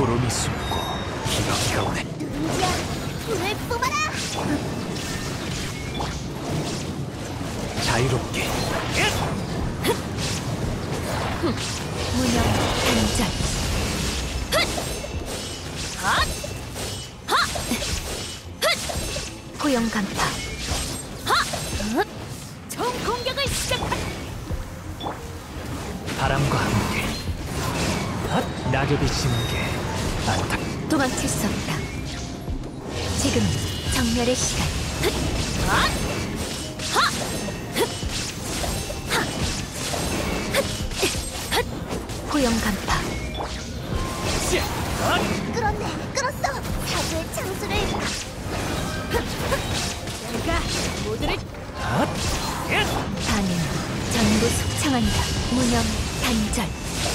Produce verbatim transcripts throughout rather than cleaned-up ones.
구름이 숨고 기러기가 오네. 누룽지야, 불을 뿜어라! 자유롭게. 무념 단절. 고용 간파. 총 공격을 시작한. 바람과 함께 헛! 낙엽이 지는 게 안타. 도망칠 수 없다. 지금 정멸의 시간. 고용 간파. 끌었네, 끌었어. 사주의 창수를. 내가 모두를. 반응 전부 숙청한다. 무념 단절.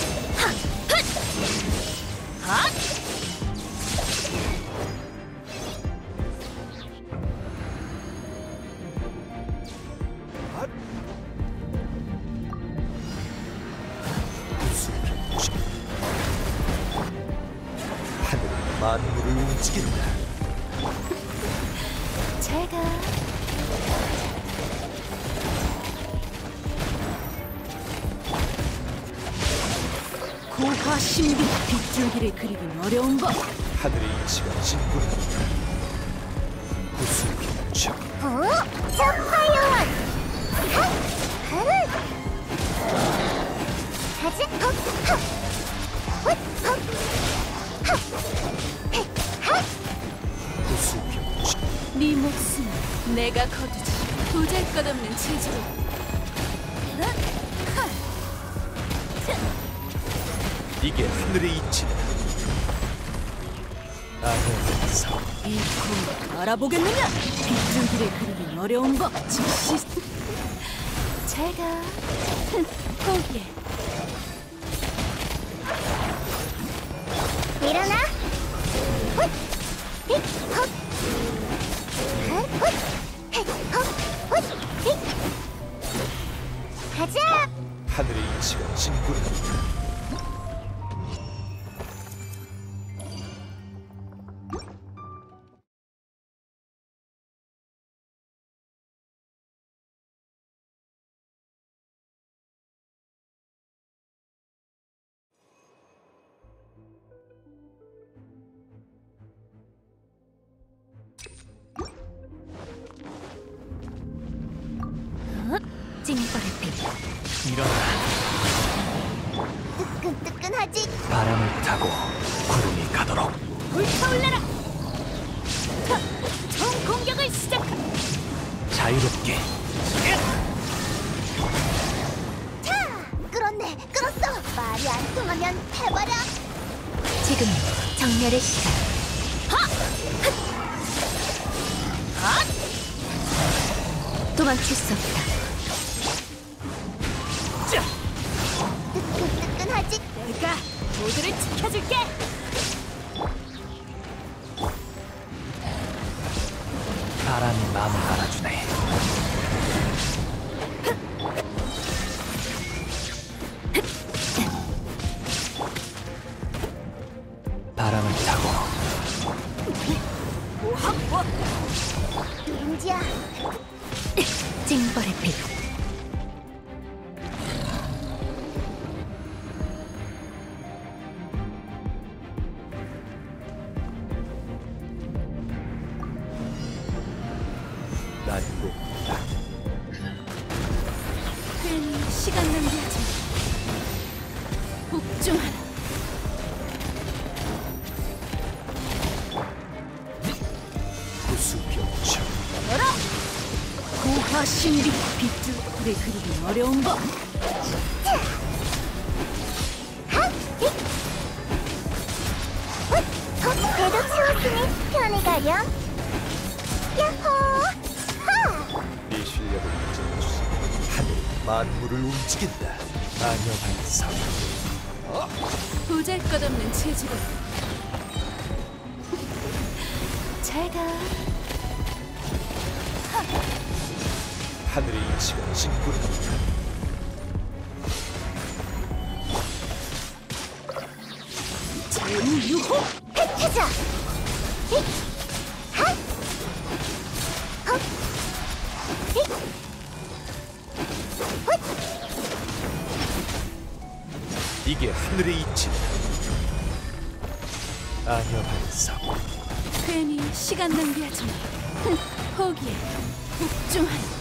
하늘은 만물을 움직인다. 제가 고화 신비 빗줄기를 그리긴 어려운 법. 하늘의 이치가 진군한다. 구슬기무적. 어? 점파이언! 가지? 헉! 헉! 헛! 헉! 헉! 헷! 핫! 구슬기무적. 네 목숨 내가 거두지. 보잘것없는 체질로. 이게 하늘의 이치다. 아니면서 이 꿈을 알아보겠느냐? 빗줄기를 그리긴 어려운 법. 즉시 제가 포기해. 일어나! 헛! 힛! 헛! 헛! 헷! 헛! 헛! 힛! 가자! 하늘의 이치가 진군한다. 징벌의 빛. 일어나. 뜨끈뜨끈하지? 바람을 타고 구름이 가도록. 불타올라라. 총 공격을 시작한. 자유롭게. 차! 끌었네, 끌었어! 말이 안 통하면 해버려! 지금 정멸의 시간. 도망칠 수 없다. 뜨끈뜨끈하지? 내가 모두를 지켜줄게. 바람이 마음을 알아주네. 바람을 타고 누룽지야. 징벌의 빛. 난고 괜히 시간 낭비하지. 복종하라. 구수병청. 열어. 고화 신비 빗줄기를 그리긴 어려운 법. 배도 채웠으니 편히 가렴. 야호! 하! 네 실력을 인정해주지. 하늘은 만물을 움직인다. 안녕한사. 보잘것없는 체질로. 제가 하늘의 이치가 진군한다. 자, 제우유호 흩어져! 힛! 핫! 헛! 힛! 헛! 이게 하늘의 이치다. 아녀 반석. 괜히 시간 낭비하지 마. 흥, 포기해. 복종하라.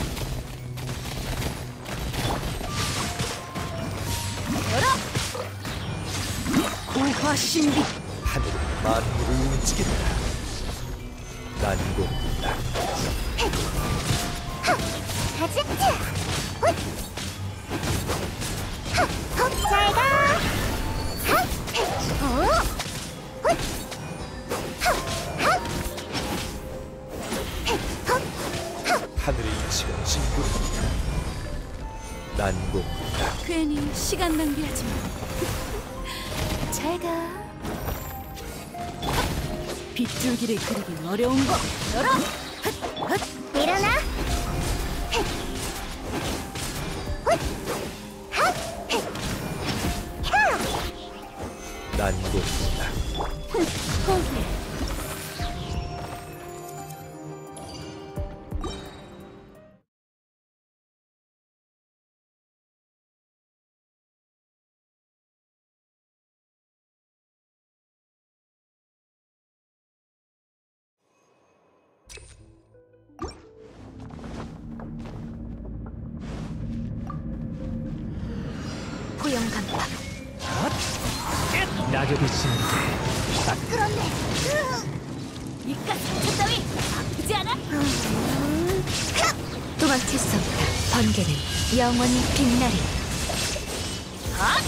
열어! 고화신비 하늘은 만물을 움직인다. 난공불락. 가즈트! 훗! 하! 헉! 잘 가! 하! 어? 훗! 하! 하! 헉! 하늘의 이치가 진구른다. 난공불락. 괜히 시간 낭비하지 마. 잘 가. 빗줄기를 그리긴 어려운 거. 열어! 헛! 헛! 일어나! 헷! 훗! 핫! 헷! 혀! 난공불락. 흥, 포기해. 고용감파 낙엽이 지는 게 딱 그런데 이깟 상처 따위 아프지 않아? 음, 흡! 도망칠 수 없다. 번개는 영원히 빛나리. 아!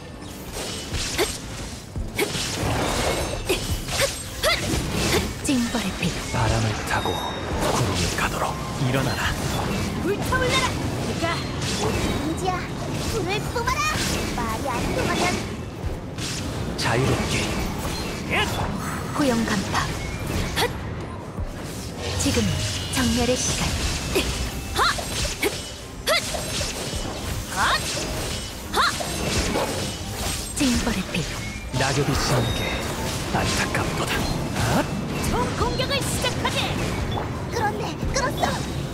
징벌의 빛 바람을 타고 구름이 가도록 일어나라. 불타올라라! 네가 인지야 불을 뿜어라. 말이 안 통하면 자유롭게. 고용감파 헛! 지금은 정멸의 시간. 징벌의 빛 낙엽이 지는 게 안타깝도다. 아? 총 공격을 시작하게! 그런데 끌었어.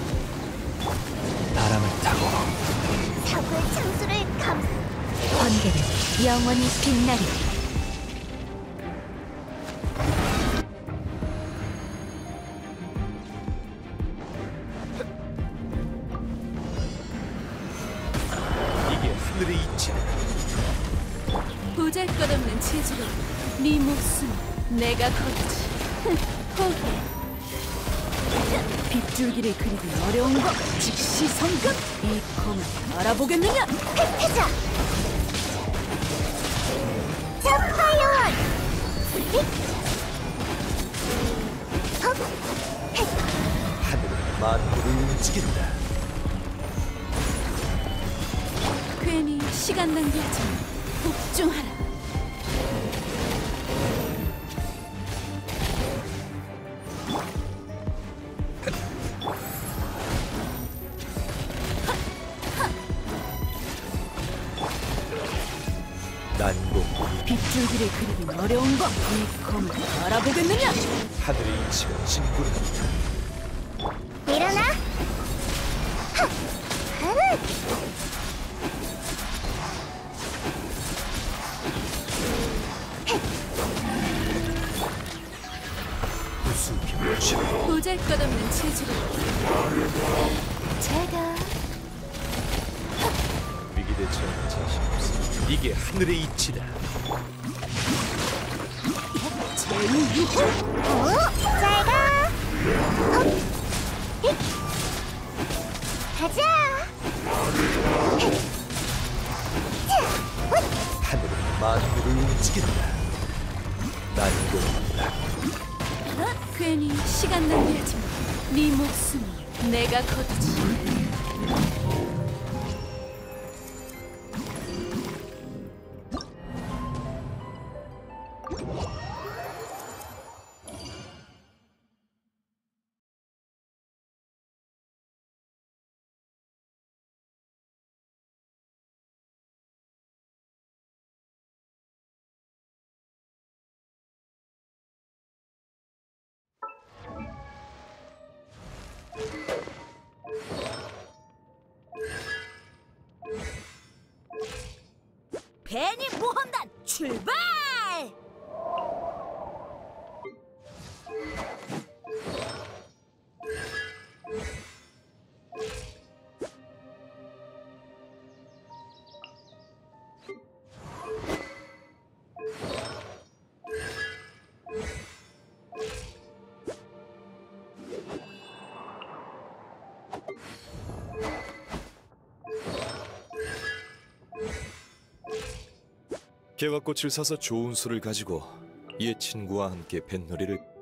바람을 타고 사고의 창수를 감 번개는 영원히 빛나리. 이게 하늘의 이치다. 보잘것없는 체주로 네 목숨 내가 거두지. 흥, 포기해. 빗줄기를 그리기 어려운 거 즉시 성급! 이 검을 알아보겠느냐? 흩어져! 점파이온! 힛! 헉! 헷! 하늘은 만물을 움직인다. 괜히 시간 낭비하지 마. 복종하라. 난공불락. 빗줄기를 그리긴 어려운 거 이 검을 알아보겠느냐? 하늘의 이치가 진구른다. 일어나! 하! 하루! 우수병치로 보잘것없는 체주로 제가 위기 대처하는 자신 없어. 이게 하늘의 이치다. 제우유호 어? 잘 가! 헛! 힛! 가자! 헷! 자! 훗! 하늘은 만물을 움직인다. 난공불락. 어? 괜히 시간 낭비하지 마. 네 목숨 내가 거두지. 베니 모험단 출발! 개화꽃을 사서 좋은 수를 가지고 옛 친구와 함께 뱃놀이를